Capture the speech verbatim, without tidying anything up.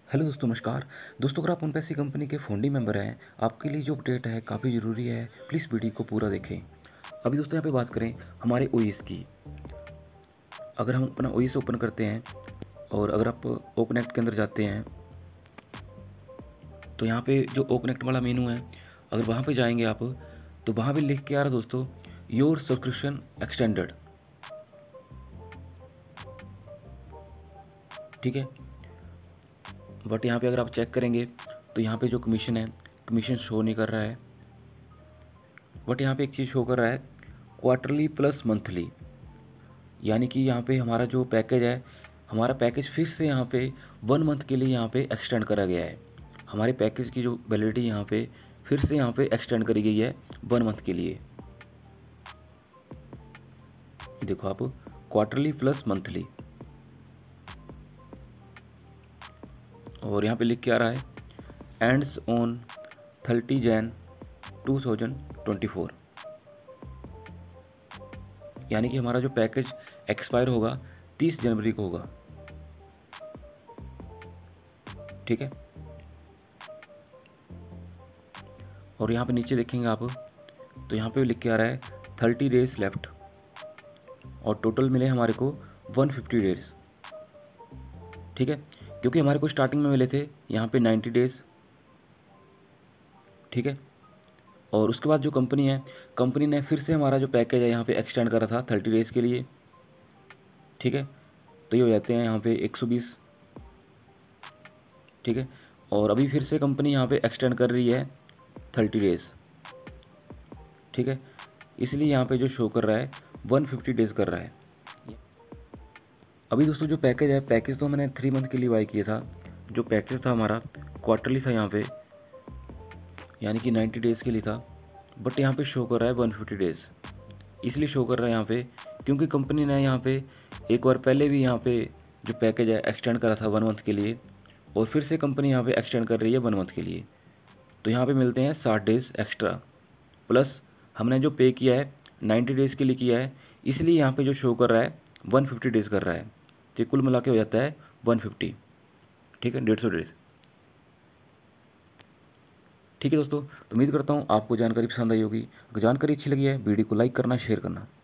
Hello दोस्तों, नमस्कार दोस्तों। अगर आप उन पैसी कंपनी के फाउंडिंग मेंबर हैं, आपके लिए जो अपडेट है काफ़ी ज़रूरी है। प्लीज़ वीडियो को पूरा देखें। अभी दोस्तों यहाँ पे बात करें हमारे ओएस की। अगर हम अपना ओएस ओपन करते हैं और अगर आप ओकनेक्ट के अंदर जाते हैं तो यहाँ पे जो ओकनेक्ट वाला मेनू है, अगर वहाँ पे जाएंगे आप तो वहाँ पे लिख के आ रहा है दोस्तों, योर सब्सक्रिप्शन एक्सटेंडेड। ठीक है, बट यहाँ पे अगर आप चेक करेंगे तो यहाँ पे जो कमीशन है, कमीशन शो नहीं कर रहा है। बट यहाँ पे एक चीज़ शो कर रहा है, क्वार्टरली प्लस मंथली। यानी कि यहाँ पे हमारा जो पैकेज है, हमारा पैकेज फिर से यहाँ पे वन मंथ के लिए यहाँ पे एक्सटेंड करा गया है। हमारे पैकेज की जो वैलिडिटी यहाँ पे फिर से यहाँ पे एक्सटेंड करी गई है वन मंथ के लिए। देखो आप, क्वार्टरली प्लस मंथली, और यहाँ पे लिख के आ रहा है ends on thirty Jan two thousand twenty four. यानी कि हमारा जो पैकेज एक्सपायर होगा तीस जनवरी को होगा। ठीक है, और यहाँ पे नीचे देखेंगे आप तो यहाँ पे लिख के आ रहा है थर्टी डेज लेफ्ट, और टोटल मिले हमारे को वन फिफ्टी डेज। ठीक है, क्योंकि हमारे को स्टार्टिंग में मिले थे यहाँ पे नाइन्टी डेज। ठीक है, और उसके बाद जो कंपनी है, कंपनी ने फिर से हमारा जो पैकेज है यहाँ पे एक्सटेंड करा था थर्टी डेज़ के लिए। ठीक है, तो ये हो जाते हैं यहाँ पे एक सौ बीस। ठीक है, और अभी फिर से कंपनी यहाँ पे एक्सटेंड कर रही है थर्टी डेज़। ठीक है, इसलिए यहाँ पे जो शो कर रहा है वन फिफ्टी डेज़ कर रहा है। अभी दोस्तों जो पैकेज है, पैकेज तो मैंने थ्री मंथ के लिए बाई किया था। जो पैकेज था हमारा क्वार्टरली था यहाँ पे, यानी कि नाइन्टी डेज़ के लिए था। बट यहाँ पे शो कर रहा है वन फिफ्टी डेज़। इसलिए शो कर रहा है यहाँ पे क्योंकि कंपनी ने यहाँ पे एक बार पहले भी यहाँ पे जो पैकेज है एक्सटेंड करा था वन मंथ के लिए, और फिर से कंपनी यहाँ पे एक्सटेंड कर रही है वन मंथ के लिए। तो यहाँ पे मिलते हैं साठ डेज़ एक्स्ट्रा, प्लस हमने जो पे किया है नाइन्टी डेज़ के लिए किया है, इसलिए यहाँ पे जो शो कर रहा है वन फिफ्टी डेज़ कर रहा है। तो कुल मिला के हो जाता है वन फिफ्टी। ठीक है, डेढ़ सौ डेज़। ठीक है दोस्तों, तो उम्मीद करता हूँ आपको जानकारी पसंद आई होगी। अगर जानकारी अच्छी लगी है, वीडियो को लाइक करना, शेयर करना।